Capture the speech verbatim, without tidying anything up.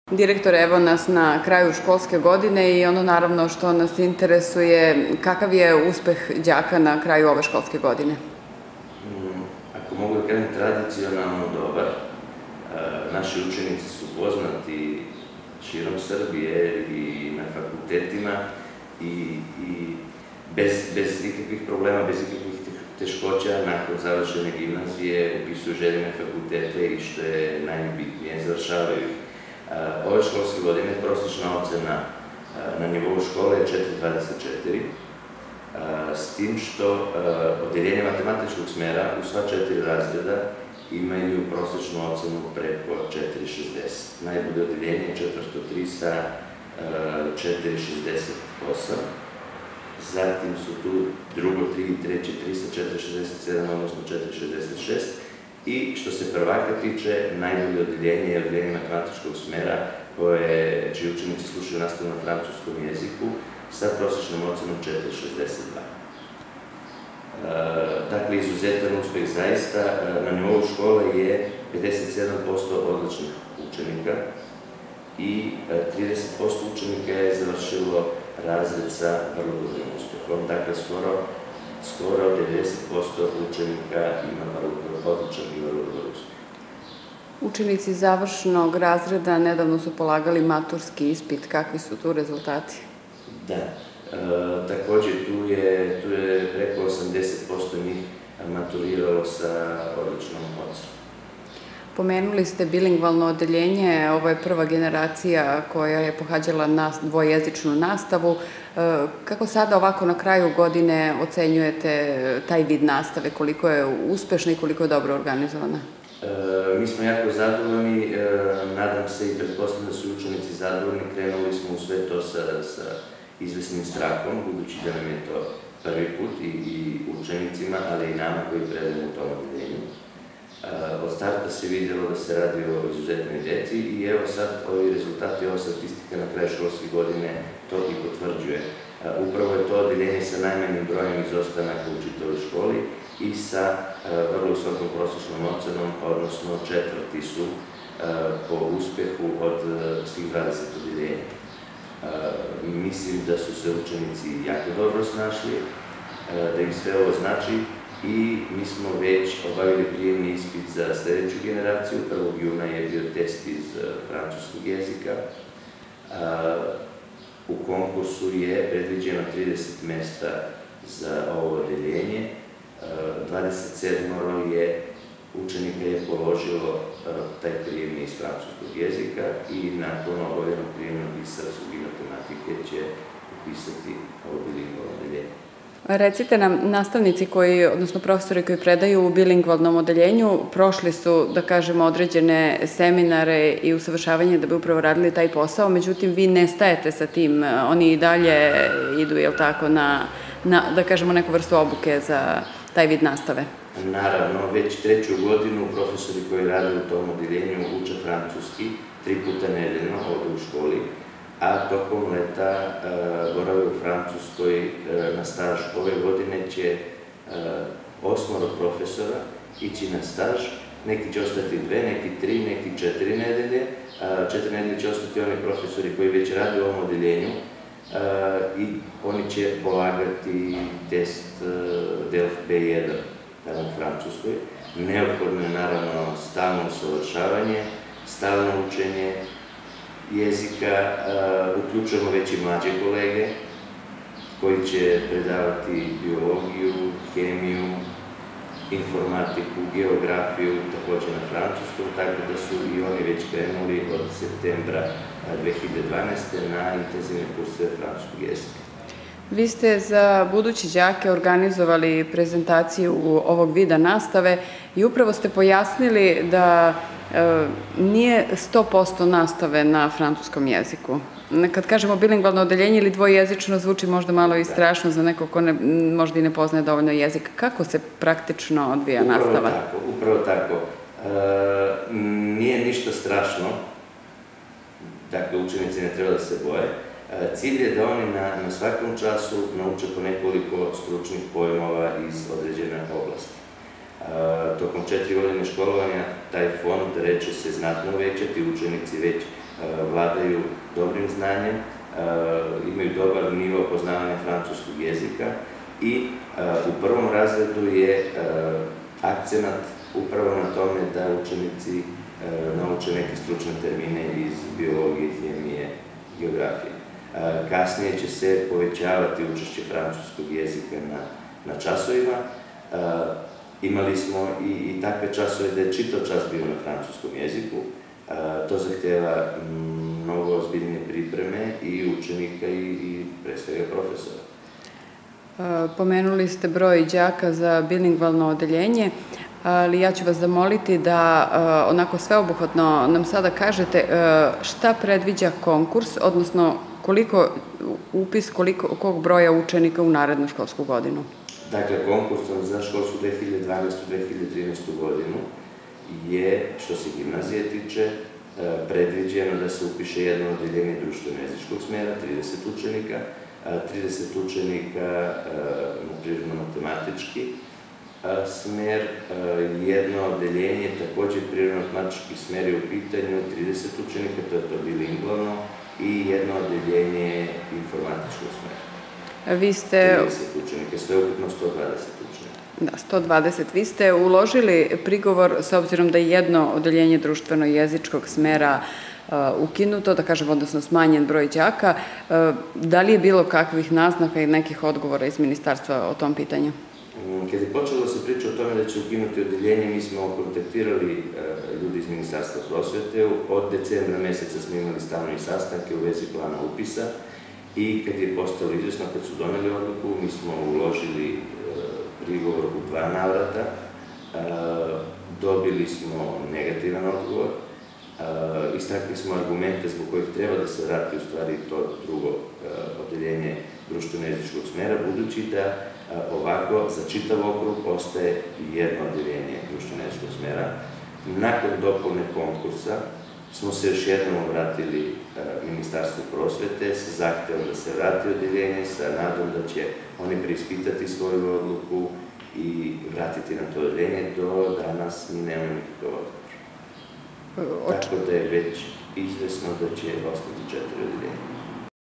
Direktor, evo nas na kraju školske godine i ono naravno što nas interesuje, kakav je uspeh đaka na kraju ove školske godine? Ako mogu da kažem, tradicionalno dobar. Naši učenici su poznati širom Srbije i na fakultetima i bez ikakvih problema, bez ikakvih teškoća, nakon završene gimnazije upisuju željene fakultete i što je najbitnije, završavaju ih. Ove školske godine prosječna ocena na nivou škole je četiri zarez dvadeset četiri, s tim što odeljenje matematičkog smera u sva četiri razreda imaju prosječnu ocenu preko četiri zarez šezdeset. Najbolje odeljenje je četvrto tri sa četiri zarez šezdeset osam, zatim su tu drugo tri i treće tri sa četiri zarez šezdeset sedam, odnosno četiri zarez šezdeset šest. I što se prvaka tiče, najbolje odeljenje je odeljenje matematičkog smera čiji učenici slušaju nastavu na francuskom jeziku sa prosječnom ocenom četiri zarez šezdeset dva. Dakle, izuzetan uspeh zaista. Na nivou škole je pedeset sedam posto odličnih učenika i trideset posto učenika je završilo razred sa vrlo dobrim uspehom. Dakle, skoro skoro devedeset posto učenika ima odličan i vrlo dobar uspeh. Učenici završnog razreda nedavno su polagali maturski ispit. Kakvi su tu rezultati? Da, takođe tu je preko osamdeset posto njih maturiralo sa odličnom ocenom. Pomenuli ste bilingvalno odeljenje, ovo je prva generacija koja je pohađala dvojezičnu nastavu. Kako sada ovako na kraju godine ocenjujete taj vid nastave, koliko je uspešna i koliko je dobro organizovana? Mi smo jako zadovoljni, nadam se i pretpostavljam da su učenici zadovoljni, krenuli smo u sve to sa izvesnim strahom, budući da nam je to prvi put i učenicima, ali i nama koji predajemo u tom odeljenju. Od starta se vidjelo da se radi o izuzetnoj deci i evo sad ovi rezultati, ova statistika na kraju školske godine to i potvrđuje. Upravo je to odeljenje sa najmanjim brojem izostanaka u čitavoj školi i sa vrlo visokom prosječnom ocenom, odnosno četvrti su po uspehu od svih dvadeset odeljenja. Mislim da su se učenici jako dobro snašli, da im sve ovo znači. I mi smo već obavili prijemni ispit za sledeću generaciju. prvog juna je bio test iz francuskog jezika. U konkursu je predviđeno trideset mesta za ovo odeljenje. dvadeset sedam učenika je položilo taj prijemni iz francuskog jezika i nakon obavljenog prijemnog iz srpskog i matematike će upisati ovo bilingvalno odeljenje. Recite nam, nastavnici koji, odnosno profesori koji predaju u bilingvalnom odeljenju, prošli su, da kažemo, određene seminare i usavršavanje da bi upravo radili taj posao, međutim, vi ne stajete sa tim, oni i dalje idu, jel tako, na, da kažemo, neku vrstu obuke za taj vid nastave? Naravno, već treću godinu profesori koji rade u tom odeljenju uče francuski, tri puta nedeljno ovde u školi, a tokom leta borave u Francuskoj na staž. Ove godine će osmoro profesora ići na staž, neki će ostati dve, neki tri, neki četiri nedelje. Četiri nedelje će ostati oni profesori koji već rade u ovom odeljenju i oni će polagati test D E L F B jedan tamo u Francuskoj. Neophodno je naravno stalno usavršavanje, stalno učenje jezika, uključujemo već i mlađe kolege koji će predavati biologiju, hemiju, informatiku, geografiju, takođe na francuskom, tako da su i oni već krenuli od septembra dve hiljade dvanaeste. na intenzivne kurseve francuskog jezika. Vi ste za buduće đake organizovali prezentaciju ovog vida nastave i upravo ste pojasnili da nije sto posto nastave na francuskom jeziku. Kad kažemo bilingvalno odeljenje ili dvojezično, zvuči možda malo i strašno za neko ko možda i ne poznaje dovoljno jezik. Kako se praktično odvija nastava? Upravo tako, upravo tako. Nije ništa strašno, dakle učenici ne treba da se boje. Cilj je da oni na svakom času nauče po nekoliko stručnih pojmova iz određene oblasti. Tokom četiri godine školovanja taj fond reče se znatno uvećati, učenici već vladaju dobrim znanjem, imaju dobar nivo poznavanja francuskog jezika i u prvom razredu je akcenat upravo na tome da učenici nauče neke stručne termine iz biologije, hemije, geografije. Kasnije će se povećavati učešće francuskog jezika na časovima. Imali smo i takve časove da je čitav čas bio na francuskom jeziku. To zahteva mnogo ozbiljnije pripreme i učenika i pre svega profesora. Pomenuli ste broj đaka za bilingvalno odeljenje, ali ja ću vas zamoliti da onako sveobuhvatno nam sada kažete šta predviđa konkurs, odnosno koliko upis, kog broja učenika u narednu školsku godinu? Dakle, konkursom za školsku dve hiljade dvanaestu dve hiljade trinaestu godinu je, što se gimnazije tiče, predviđeno da se upiše jedno odeljenje društveno-jezičkog smera, trideset učenika, trideset učenika na prirodno-matematički smer, jedno odeljenje, takođe prirodno-matematički smer je u pitanju, trideset učenika, to je to bilingvalno, i jedno odeljenje informatičkog smera. Vi ste... trideset učenika, sve ukupno sto dvadeset učenika. Da, sto dvadeset. Vi ste uložili prigovor, s obzirom da je jedno odeljenje društveno-jezičkog smera ukinuto, da kažem, odnosno smanjen broj đaka. Da li je bilo kakvih naznaka i nekih odgovora iz ministarstva o tom pitanju? Kad je počelo da se priča o tome da će ukinuti odeljenje, mi smo kontaktirali ljudi iz Ministarstva prosvete. Od decembra meseca smo imali stalne sastanke u vezi plana upisa i kad je postalo izvesno, kad su doneli odluku, mi smo uložili prigovor u dva navrata. Dobili smo negativan odgovor. Istakli smo argumente zbog kojih treba da se vrati u stvari to drugo odeljenje društveno-jezičkog smera, budući da ovako za čitav okrug ostaje jedno odeljenje društveno-jezičkog smera. Nakon dopune konkursa smo se još jednom obratili Ministarstvu prosvete sa zahtevom da se vrati odeljenje, sa nadom da će oni preispitati svoju odluku i vratiti nam to odeljenje. Do danas mi nemamo nikakav odgovor. Tako da je već izvesno da će ostati četiri odeljenja.